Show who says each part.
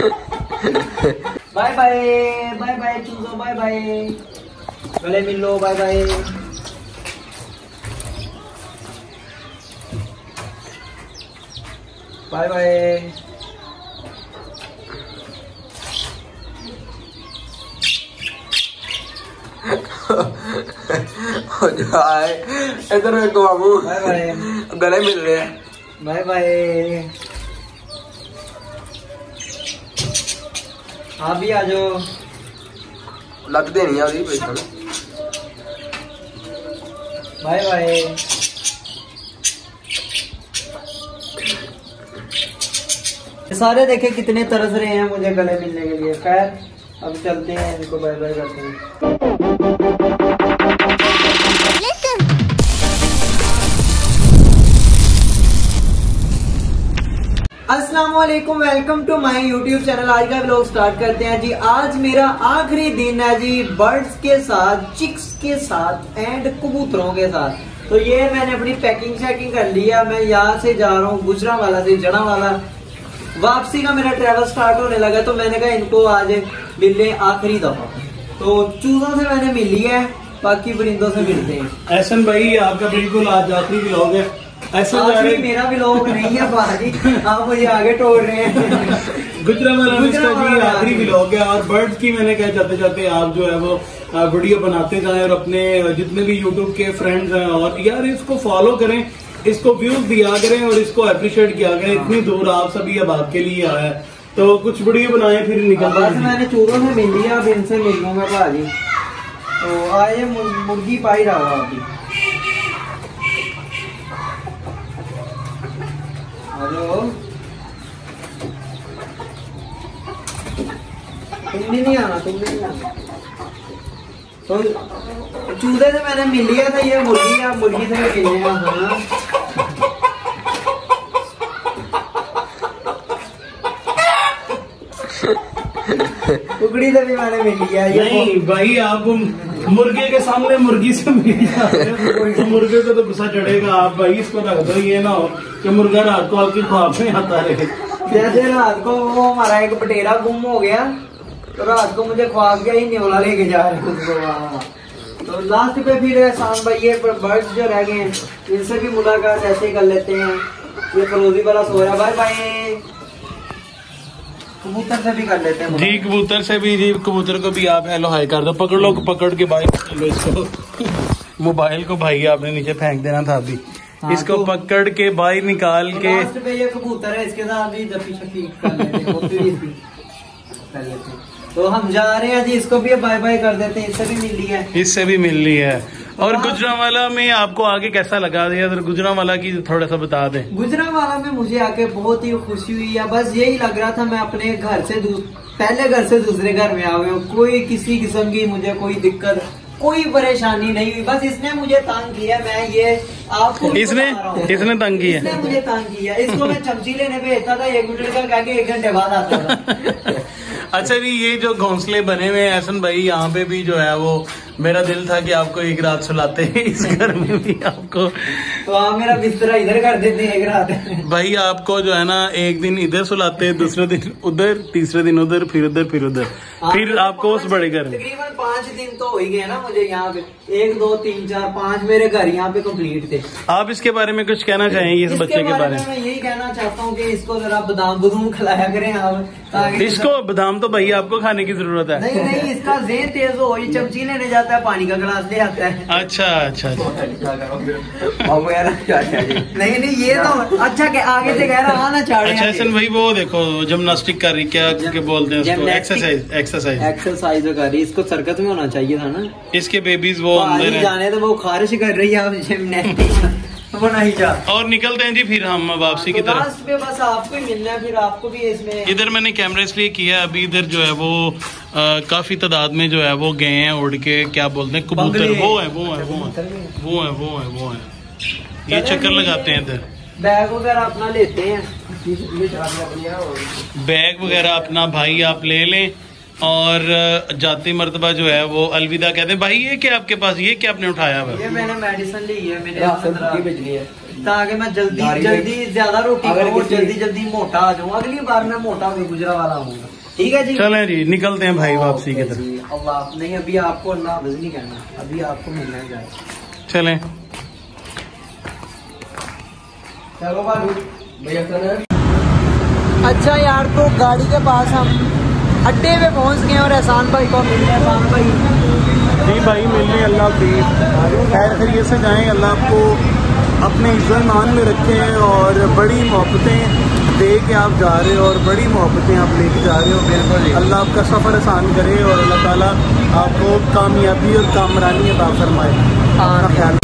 Speaker 1: Bye bye bye bye चूजो, bye bye, गले मिलो, बाय बाय। Bye bye.
Speaker 2: इधर देखो बाबू,
Speaker 1: बाय बाय,
Speaker 2: गले मिल रहे हैं।
Speaker 1: Bye bye. आप भी आ जाओ।
Speaker 2: लत देनी है अभी पैसा।
Speaker 1: Bye bye. सारे देखे कितने तरस रहे हैं मुझे गले मिलने के लिए। खैर अब चलते हैं, इनको बाय बाय करते हैं। अस्सलाम वालेकुम, welcome to my YouTube channel. आज का व्लॉग स्टार्ट करते हैं जी। आज मेरा आखिरी दिन है जी, बर्ड्स के साथ, चिक्स के साथ एंड कबूतरों के साथ। तो ये मैंने अपनी पैकिंग शैकिंग कर लिया। मैं यहाँ से जा रहा हूँ गुजरांवाला से जड़ांवाला। वापसी का मेरा ट्रैवल स्टार्ट होने लगा, तो मैंने कहा इनको आज मिल ले आखिरी दफा। तो चूजों से मैंने मिल लिया है, बाकी परिंदों से मिलते हैं।
Speaker 3: एहसन भाई आपका बिल्कुल आज आखिरी व्लॉग है। ऐसा
Speaker 1: मेरा व्लॉग नहीं है बाजी, आप मुझे आगे टोल रहे हैं।
Speaker 3: गुजरांवाला में इसका जी आखिरी व्लॉग है। और बर्ड्स की मैंने कहा जाते जाते आप जो है वो वीडियो बनाते जाएं और अपने जितने भी यूट्यूब के फ्रेंड्स हैं और यार इसको फॉलो करें, इसको व्यूज दिया करें और इसको अप्रिशिएट किया करें। इतनी दूर आप सभी अब आपके लिए आया है, तो कुछ वीडियो बनाए फिर निकलना।
Speaker 1: मैंने चूरों से मिल लिया, अब इनसे मिल लूंगा भाजी। तो आए मुर्गी पाई रहा हुआ अभी। हेलो, तुम भी नहीं आना, तुम भी नहीं आना। तो चूजे से मैंने मिल लिया था, ये मुर्गी है, मुर्गी से मैं मिलने आया। हाँ टुकड़ी से भी मैंने मिल लिया। ये
Speaker 3: नहीं भाई, आप मुर्गे के सामने मुर्गी से मिल जाते तो मुर्गे को तो गुस्सा चढ़ेगा। आप भाई इसको रख दो, ये ना हो कि मुर्गा रात को आपकी ख्वाब में आता रहे।
Speaker 1: जैसे रात को वो हमारा एक बटेरा गुम हो गया, तो रात को मुझे ख्वाब गया ही न्योला लेके जा रहे उसको। तो लास्ट पे फिर एहसान भाई ये बर्ड्स जो रह गए हैं इनसे भी मुलाकात ऐसे ही कर लेते हैं। ये फरोजी वाला सो रहा, बाय बाय। कबूतर से भी कर लेते हैं
Speaker 3: जी, कबूतर से भी जी। कबूतर को भी आप हेलो हाई कर दो, पकड़ लो, पकड़ के भाई इसको। मोबाइल को भाई आपने नीचे फेंक देना था अभी। हाँ, इसको तो पकड़ के बाहर निकाल के
Speaker 1: लास्ट पे ये कबूतर है, इसके साथ भी जपी शपी कर लेते। तो हम जा रहे हैं जी, इसको भी बाय बाय कर देते हैं। इससे भी मिल ली है,
Speaker 3: इससे भी मिल ली है। और गुजरांवाला में आपको आगे कैसा लगा? गुजरांवाला की थोड़ा सा बता दें।
Speaker 1: गुजरांवाला में मुझे आके बहुत ही खुशी हुई है। बस यही लग रहा था मैं अपने घर से पहले घर से दूसरे घर में आ गया हूँ। कोई किसी किस्म की मुझे कोई दिक्कत, कोई परेशानी नहीं हुई। बस इसने मुझे तंग किया, मैं ये आपको
Speaker 3: इसने तंग किया,
Speaker 1: इसने मुझे तंग किया। इसको मैं चमची लेने भेजता था, 1 मिनट का कह के 1 घंटे बाद आता था।
Speaker 3: अच्छा जी, ये जो घोंसले बने हुए हैं एहसन भाई, यहाँ पे भी जो है वो मेरा दिल था कि आपको एक रात सुलाते हैं इस घर में भी आपको।
Speaker 1: तो आप मेरा बिस्तरा इधर कर देते हैं एक रात।
Speaker 3: भाई आपको जो है ना एक दिन इधर सुलाते, दूसरे दिन उधर, तीसरे दिन उधर, फिर उधर, फिर आपको उस बड़े घर में।
Speaker 1: तकरीबन 5 दिन तो हो ही गए ना मुझे यहाँ पे। 1 2 3 4 5 मेरे घर यहाँ पे कंप्लीट थे।
Speaker 3: आप इसके बारे में कुछ कहना चाहेंगे इस बच्चे के बारे में?
Speaker 1: मैं यही कहना चाहता हूँ कि इसको जरा बादाम खिलाया करें आप।
Speaker 3: इसको बादाम तो भाई आपको खाने की जरूरत है।
Speaker 1: नहीं, इसका ज़हन तेज हो, ये चमची लेने जाता है, पानी का गिलास ले आता है।
Speaker 3: अच्छा।
Speaker 1: नहीं ये तो अच्छा के आगे से कह रहा आना चाह रहे हैं।
Speaker 3: अच्छा एहसन भाई, वो देखो जिम्नास्टिक कर रही, क्या बोलते हैं उसको? एक्सरसाइज
Speaker 1: कर रही। इसको सर्कस में होना चाहिए था ना।
Speaker 3: इसके बेबीज वो अंदर
Speaker 1: जाने तो वो खारिश कर रही है जिम्नास्टिक वो नहीं चाह।
Speaker 3: और निकलते हैं जी फिर हम वापसी की तरफ।
Speaker 1: पे बस आपको ही मिलना है, फिर आपको भी इसमें।
Speaker 3: इधर मैंने कैमरा इसलिए किया है, अभी इधर जो है वो काफी तादाद में जो है वो गए हैं उड़ के, क्या बोलते हैं, कबूतर। वो है ये चक्कर लगाते हैं इधर।
Speaker 1: बैग वगैरह अपना लेते हैं,
Speaker 3: बैग वगैरह अपना भाई आप ले लें और जाती मर्तबा जो है वो अलविदा कहते हैं। भाई ये क्या आपके पास, ये क्या आपने उठाया हुआ?
Speaker 1: ये मैंने मेडिसिन ली है, मैंने भेजनी है। ताकि मैं जल्दी ज्यादा रोटी खाऊं, जल्दी मोटा आ जाऊँ। अगली बार मैं मोटा होकर गुजरा वाला हूँ। ठीक है जी,
Speaker 3: चलें जी, निकलते हैं भाई वापसी की तरफ।
Speaker 1: अल्लाह नहीं, अभी आपको अल्लाह हाफ़िज़ नहीं कहना, अभी आपको मिलना है जाए।
Speaker 3: चलें
Speaker 1: चलो भाई
Speaker 2: भैया सर।
Speaker 1: अच्छा यार, तो गाड़ी के पास हम अड्डे पे पहुंच गए और एहसान भाई को मिल गए। एहसान भाई
Speaker 3: जी भाई मिलने, अल्लाह खैर खैरियत से जाएं, अल्लाह आपको अपने इज़्ज़त मान में रखें और बड़ी मोहब्बतें दे के आप जा रहे हो और बड़ी मोहब्बतें आप लेके जा रहे हो। बिल्कुल अल्लाह आपका सफ़र आसान करे और अल्लाह ताला आपको कामयाबी और कामरानी अता फरमाए। अपना ख्याल